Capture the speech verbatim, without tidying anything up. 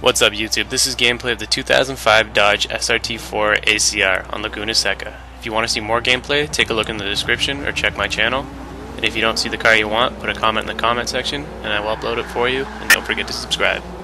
What's up YouTube? This is gameplay of the two thousand five Dodge S R T four A C R on Laguna Seca. If you want to see more gameplay, take a look in the description or check my channel. And if you don't see the car you want, put a comment in the comment section and I will upload it for you, and don't forget to subscribe.